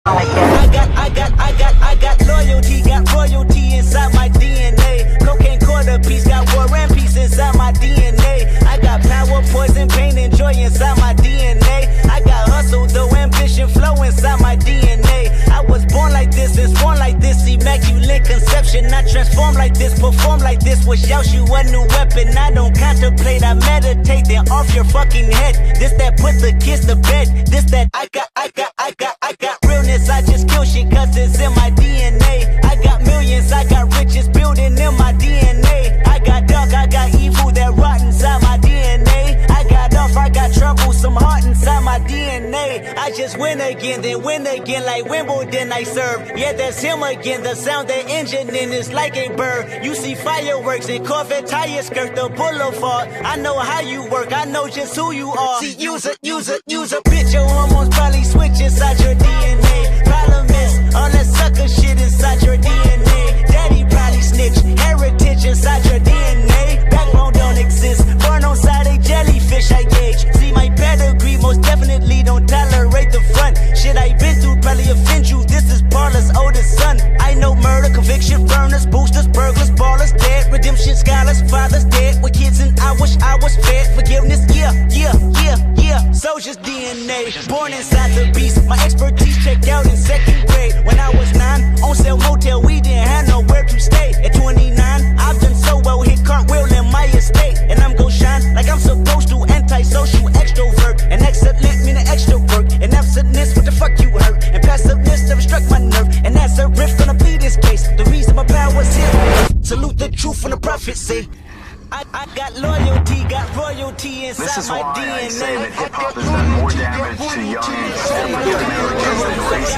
I got loyalty, got royalty inside my DNA. Cocaine quarter piece, got war and peace inside my DNA. I got power, poison, pain, and joy inside my DNA. I got hustle, though ambition, flow inside my DNA. I was born like this, and born like this, immaculate conception. I transform like this, perform like this, wish out you a new weapon. I don't contemplate, I meditate, then off your fucking head. This that put the kids to bed. This that I got realness, I just kill shit cause it's in my DNA. I got millions, I got riches building in my DNA. I got dark, I got evil that rot inside my DNA. I got off, I got trouble, some heart inside my DNA. I just win again, then win again like Wimbledon I serve. Yeah, that's him again, the sound that engine in is like a bird. You see fireworks and Corvette tires skirt the boulevard. I know how you work, I know just who you are. See, use a bitch, your hormones probably switch inside your DNA. Problem is, all that sucker shit inside your DNA. Daddy probably snitch, heritage inside your DNA. Backbone don't exist, born on side a jellyfish I gauge. See my pedigree, most definitely don't tolerate the front. Shit I been through probably offend you, this is Parler's oldest son. I know murder, conviction, burners, boosters, burglars, ballers, dead. Redemption, scholars, fathers dead with kids and I wish I was fed. Forgiveness, yeah. Soldier's DNA, born inside the beast. My expertise checked out in 2nd grade. When I was 9, on sale motel, we didn't have nowhere to stay. At 29, I've done so well, hit cartwheel in my estate. And I'm gon' shine like I'm supposed to, antisocial extrovert. And excellent meaning extra work. And absentness, what the fuck you hurt? And passiveness never struck my nerve. And that's a riff, gonna plead this case. The reason my power's here, salute the truth from the prophecy. I got loyalty, got royalty inside my DNA. This is why I say that hip-hop has done more damage to young African Americans than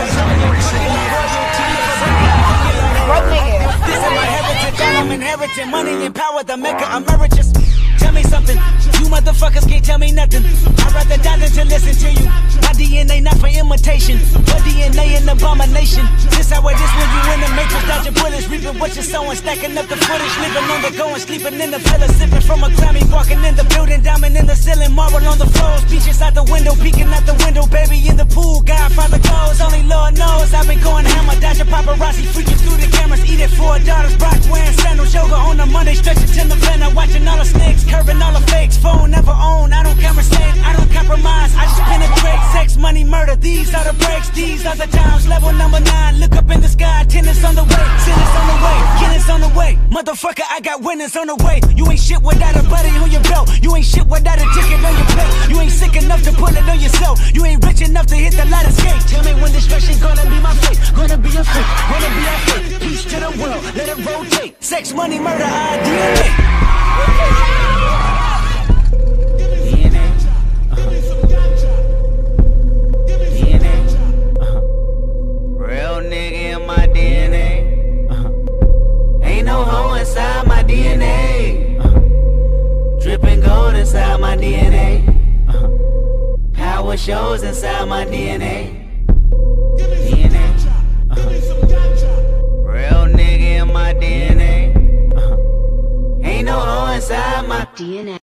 racism. This is my heritage, I'm inheriting money and power, the Mecca emeritus. Tell me something, you motherfuckers can't tell me nothing. I'd rather die than to listen to you. My DNA not for imitation, but DNA an abomination. This how it is when you in the matrix, dodging bullets, reaping what you're sowing, stacking up the footage, living on the go and sleeping in the villa, sipping from a Grammy, walking in the building, diamond in the ceiling, marble on the floors, beaches out the window, peeking out the window, baby in the pool, Godfather goes, only Lord knows. I've been going hammer, dodging paparazzi, freaking through the cameras, eating 4 daughters, Brock wearing sandals, yoga on a Monday, stretching till the November, watching all the snakes, curving all the fakes, phone never own, I don't conversate, I don't compromise, I just penetrate, sex, money, murder, these are the breaks, these are the times, level number 9, look up in the sky, tennis on the way, sinners on the way, killers on the way, motherfucker, I got winners on the way, you ain't shit without a buddy on your belt, you ain't shit without a ticket on your plate, you ain't sick enough to put it on yourself, you ain't rich enough to hit the ladder skate, tell me when destruction gonna be my fate, gonna be a fate, gonna be a fate, peace to the world, let it rotate, sex, money, murder, our DNA. Real nigga in my DNA. Ain't no hoe inside my DNA. Dripping gold inside my DNA. Power shows inside my DNA. Real nigga in my DNA. Ain't no hoe inside my DNA.